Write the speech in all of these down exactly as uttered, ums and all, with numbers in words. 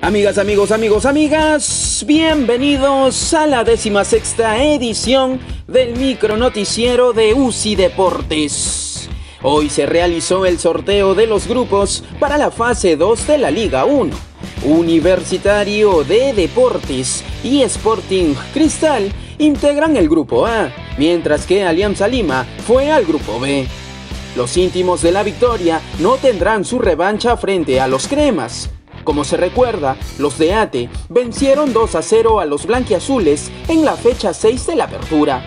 Amigas, amigos, amigos, amigas, bienvenidos a la décima sexta edición del micronoticiero de U C I Deportes. Hoy se realizó el sorteo de los grupos para la fase dos de la Liga uno. Universitario de Deportes y Sporting Cristal integran el grupo A, mientras que Alianza Lima fue al grupo B. Los íntimos de la victoria no tendrán su revancha frente a los cremas. Como se recuerda, los de ATE vencieron dos a cero a los blanquiazules en la fecha seis de la apertura.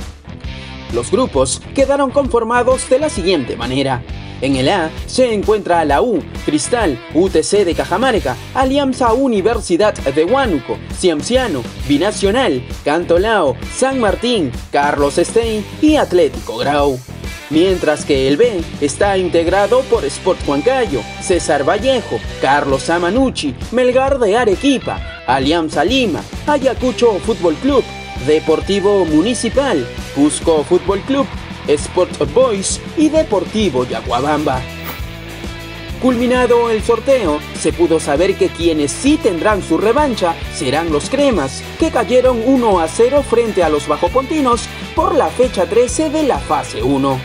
Los grupos quedaron conformados de la siguiente manera. En el A se encuentra la U, Cristal, U T C de Cajamarca, Alianza Universidad de Huánuco, Cienciano, Binacional, Cantolao, San Martín, Carlos Stein y Atlético Grau. Mientras que el B está integrado por Sport Huancayo, César Vallejo, Carlos Amanucci, Melgar de Arequipa, Alianza Lima, Ayacucho Fútbol Club, Deportivo Municipal, Cusco Fútbol Club, Sport Boys y Deportivo Yaguabamba. Culminado el sorteo, se pudo saber que quienes sí tendrán su revancha serán los cremas, que cayeron uno a cero frente a los bajopontinos por la fecha trece de la fase uno.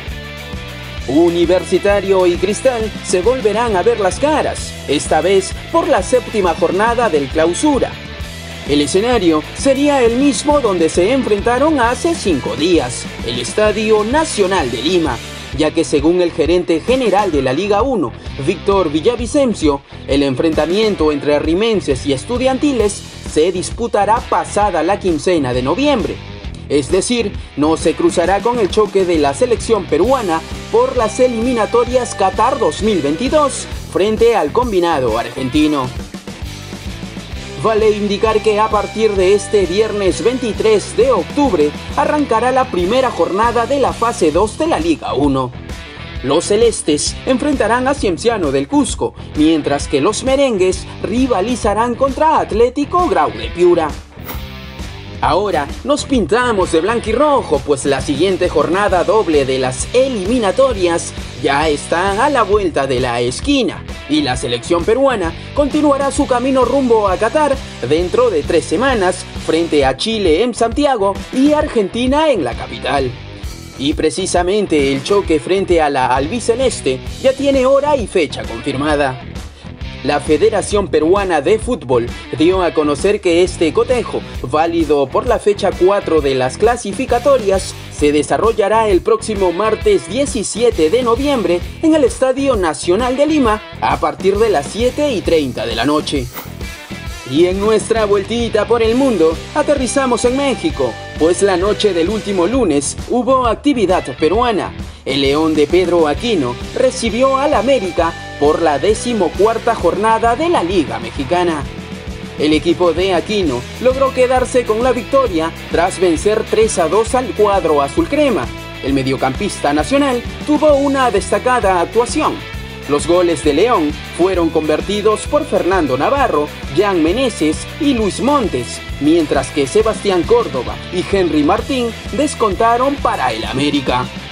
Universitario y Cristal se volverán a ver las caras, esta vez por la séptima jornada del Clausura. El escenario sería el mismo donde se enfrentaron hace cinco días, el Estadio Nacional de Lima, ya que según el gerente general de la Liga uno, Víctor Villavicencio, el enfrentamiento entre rimenses y estudiantiles se disputará pasada la quincena de noviembre. Es decir, no se cruzará con el choque de la selección peruana por las eliminatorias Qatar dos mil veintidós frente al combinado argentino. Vale indicar que a partir de este viernes veintitrés de octubre arrancará la primera jornada de la fase dos de la Liga uno. Los celestes enfrentarán a Cienciano del Cusco, mientras que los merengues rivalizarán contra Atlético Grau de Piura. Ahora nos pintamos de blanquirrojo, pues la siguiente jornada doble de las eliminatorias ya está a la vuelta de la esquina y la selección peruana continuará su camino rumbo a Qatar dentro de tres semanas frente a Chile en Santiago y Argentina en la capital. Y precisamente el choque frente a la albiceleste ya tiene hora y fecha confirmada. La Federación Peruana de Fútbol dio a conocer que este cotejo, válido por la fecha cuatro de las clasificatorias, se desarrollará el próximo martes diecisiete de noviembre en el Estadio Nacional de Lima a partir de las siete y treinta de la noche. Y en nuestra vueltita por el mundo, aterrizamos en México, pues la noche del último lunes hubo actividad peruana. El León de Pedro Aquino recibió al América por la decimocuarta jornada de la Liga Mexicana. El equipo de Aquino logró quedarse con la victoria tras vencer tres a dos al cuadro azul crema. El mediocampista nacional tuvo una destacada actuación. Los goles de León fueron convertidos por Fernando Navarro, Jan Meneses y Luis Montes, mientras que Sebastián Córdoba y Henry Martín descontaron para el América.